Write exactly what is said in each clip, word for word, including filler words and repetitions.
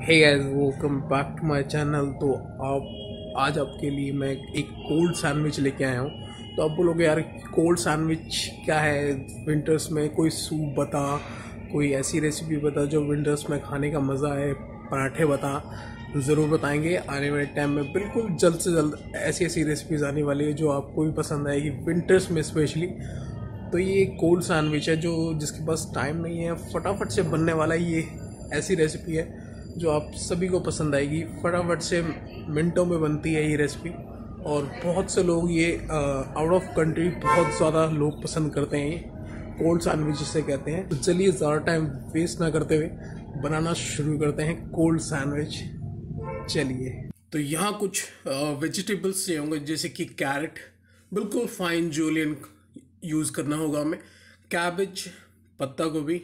Hey guys, welcome back to my channel. तो आप आज आपके लिए मैं एक कोल्ड सैंडविच लेके आया हूँ। तो आप बोलोगे यार कोल्ड सैंडविच क्या है विंटर्स में, कोई सूप बता, कोई ऐसी रेसिपी बता जो विंटर्स में खाने का मज़ा है, पराठे बता। ज़रूर बताएंगे आने वाले टाइम में। बिल्कुल जल्द से जल्द ऐसी ऐसी रेसिपीज़ आने वाली है जो आपको भी पसंद आएगी विंटर्स में स्पेशली। तो ये एक कोल्ड सैंडविच है जो जिसके पास टाइम नहीं है, फटाफट से बनने वाला ये ऐसी रेसिपी है जो आप सभी को पसंद आएगी। फटाफट से मिनटों में बनती है ये रेसिपी और बहुत से लोग ये आउट ऑफ कंट्री बहुत ज़्यादा लोग पसंद करते हैं। ये कोल्ड सैंडविच जिसे कहते हैं। तो चलिए ज़्यादा टाइम वेस्ट ना करते हुए बनाना शुरू करते हैं कोल्ड सैंडविच। चलिए, तो यहाँ कुछ वेजिटेबल्स चाहिए होंगे जैसे कि कैरेट, बिल्कुल फाइन जूलियन यूज़ करना होगा हमें, कैबेज, पत्ता गोभी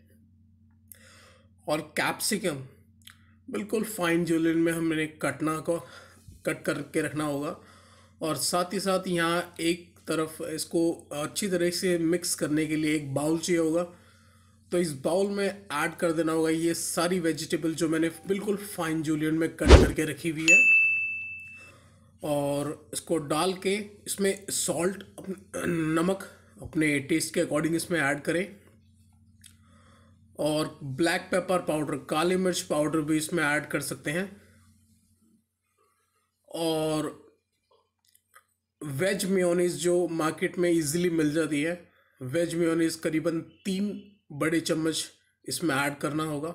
और कैप्सिकम बिल्कुल फाइन जूलियन में हमने कटना को कट करके रखना होगा। और साथ ही साथ यहाँ एक तरफ इसको अच्छी तरह से मिक्स करने के लिए एक बाउल चाहिए होगा। तो इस बाउल में ऐड कर देना होगा ये सारी वेजिटेबल जो मैंने बिल्कुल फाइन जूलियन में कट करके रखी हुई है। और इसको डाल के इसमें सॉल्ट, नमक अपने टेस्ट के अकॉर्डिंग इसमें ऐड करें। और ब्लैक पेपर पाउडर, काली मिर्च पाउडर भी इसमें ऐड कर सकते हैं। और वेज मेयोनीज जो मार्केट में इजीली मिल जाती है, वेज मेयोनीज करीबन तीन बड़े चम्मच इसमें ऐड करना होगा।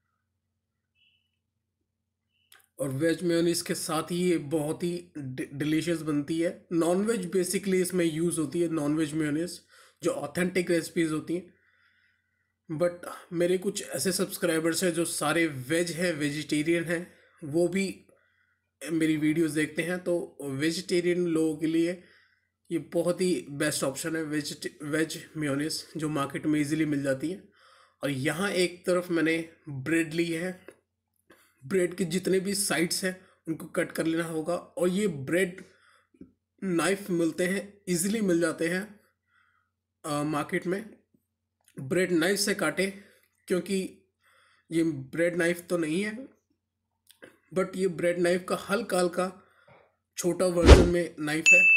और वेज मेयोनीज के साथ ही ये बहुत ही डिलीशियस बनती है। नॉन वेज बेसिकली इसमें यूज़ होती है, नॉन वेज मेयोनीज जो ऑथेंटिक रेसिपीज़ होती हैं। बट मेरे कुछ ऐसे सब्सक्राइबर्स हैं जो सारे वेज हैं, वेजिटेरियन हैं, वो भी मेरी वीडियोस देखते हैं। तो वेजिटेरियन लोगों के लिए ये बहुत ही बेस्ट ऑप्शन है वेज वेज मेयोनीज जो मार्केट में इजीली मिल जाती है। और यहाँ एक तरफ मैंने ब्रेड ली है। ब्रेड के जितने भी साइड्स हैं उनको कट कर लेना होगा। और ये ब्रेड नाइफ मिलते हैं, इजीली मिल जाते हैं मार्केट में। ब्रेड नाइफ से काटे, क्योंकि ये ब्रेड नाइफ तो नहीं है बट ये ब्रेड नाइफ का हल्का हल्का छोटा वर्जन में नाइफ है।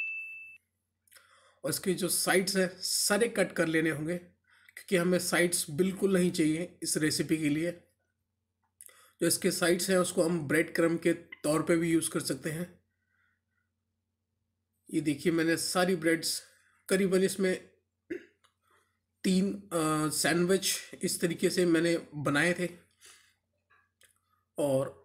और इसके जो साइड्स है सारे कट कर लेने होंगे, क्योंकि हमें साइड्स बिल्कुल नहीं चाहिए इस रेसिपी के लिए। जो इसके साइड्स हैं उसको हम ब्रेड क्रम्ब के तौर पे भी यूज़ कर सकते हैं। ये देखिए, मैंने सारी ब्रेड्स करीबन इसमें तीन सैंडविच इस तरीके से मैंने बनाए थे। और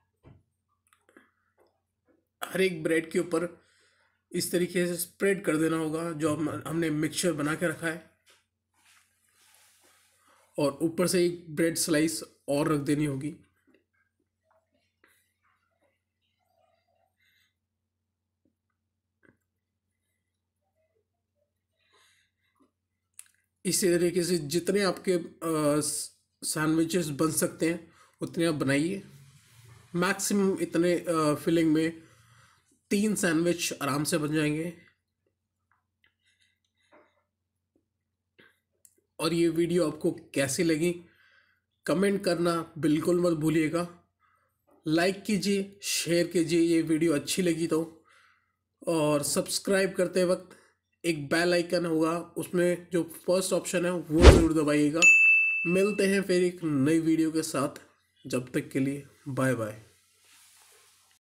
हर एक ब्रेड के ऊपर इस तरीके से स्प्रेड कर देना होगा जो हम हमने मिक्सचर बना के रखा है। और ऊपर से एक ब्रेड स्लाइस और रख देनी होगी। इसी तरीके से जितने आपके सैंडविचेस बन सकते हैं उतने आप बनाइए। मैक्सिमम इतने फिलिंग में तीन सैंडविच आराम से बन जाएंगे। और ये वीडियो आपको कैसी लगी कमेंट करना बिल्कुल मत भूलिएगा। लाइक कीजिए, शेयर कीजिए ये वीडियो अच्छी लगी तो। और सब्सक्राइब करते वक्त एक बेल आइकन होगा, उसमें जो फर्स्ट ऑप्शन है वो ज़रूर दबाइएगा। मिलते हैं फिर एक नई वीडियो के साथ। जब तक के लिए बाय बाय।